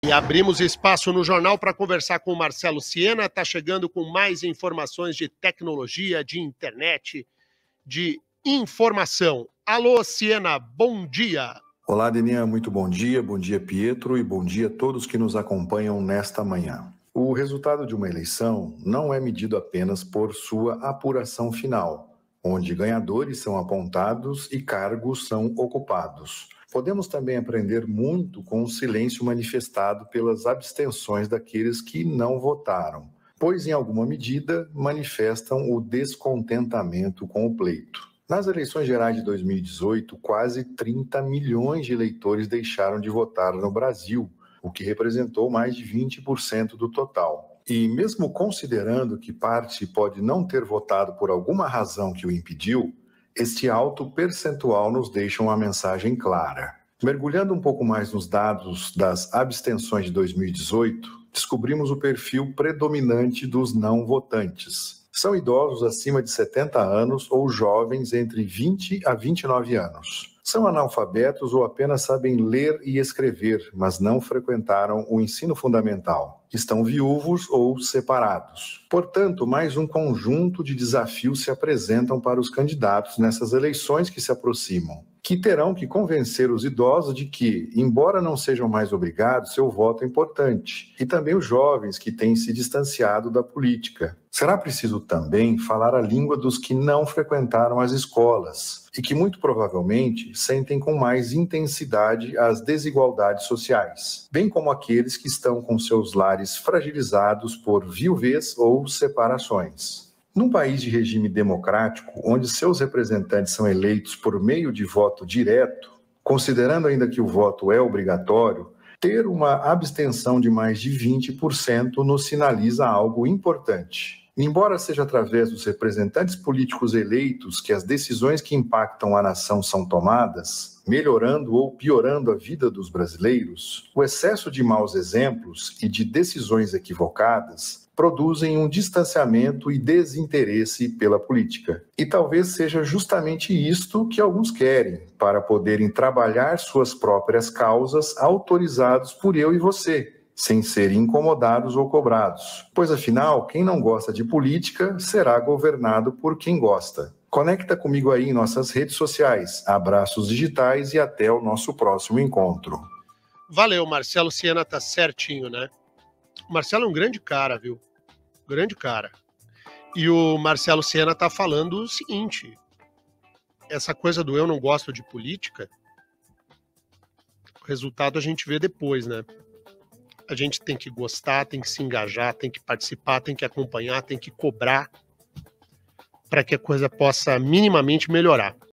E abrimos espaço no jornal para conversar com o Marcelo Siena. Está chegando com mais informações de tecnologia, de internet, de informação. Alô, Siena, bom dia. Olá, Deninha, muito bom dia Pietro, e bom dia a todos que nos acompanham nesta manhã. O resultado de uma eleição não é medido apenas por sua apuração final, onde ganhadores são apontados e cargos são ocupados. Podemos também aprender muito com o silêncio manifestado pelas abstenções daqueles que não votaram, pois, em alguma medida, manifestam o descontentamento com o pleito. Nas eleições gerais de 2018, quase 30 milhões de eleitores deixaram de votar no Brasil, o que representou mais de 20% do total. E mesmo considerando que parte pode não ter votado por alguma razão que o impediu, este alto percentual nos deixa uma mensagem clara. Mergulhando um pouco mais nos dados das abstenções de 2018, descobrimos o perfil predominante dos não votantes. São idosos acima de 70 anos ou jovens entre 20 a 29 anos. São analfabetos ou apenas sabem ler e escrever, mas não frequentaram o ensino fundamental. Estão viúvos ou separados. Portanto, mais um conjunto de desafios se apresentam para os candidatos nessas eleições que se aproximam, que terão que convencer os idosos de que, embora não sejam mais obrigados, seu voto é importante, e também os jovens que têm se distanciado da política. Será preciso também falar a língua dos que não frequentaram as escolas e que, muito provavelmente, sentem com mais intensidade as desigualdades sociais, bem como aqueles que estão com seus lares fragilizados por viuvez ou separações. Num país de regime democrático, onde seus representantes são eleitos por meio de voto direto, considerando ainda que o voto é obrigatório, ter uma abstenção de mais de 20% nos sinaliza algo importante. Embora seja através dos representantes políticos eleitos que as decisões que impactam a nação são tomadas, melhorando ou piorando a vida dos brasileiros, o excesso de maus exemplos e de decisões equivocadas produzem um distanciamento e desinteresse pela política. E talvez seja justamente isto que alguns querem, para poderem trabalhar suas próprias causas autorizados por eu e você, sem serem incomodados ou cobrados. Pois, afinal, quem não gosta de política será governado por quem gosta. Conecta comigo aí em nossas redes sociais. Abraços digitais e até o nosso próximo encontro. Valeu, Marcelo Siena tá certinho, né? O Marcelo é um grande cara, viu? Grande cara. E o Marcelo Siena tá falando o seguinte: essa coisa do eu não gosto de política, o resultado a gente vê depois, né? A gente tem que gostar, tem que se engajar, tem que participar, tem que acompanhar, tem que cobrar para que a coisa possa minimamente melhorar.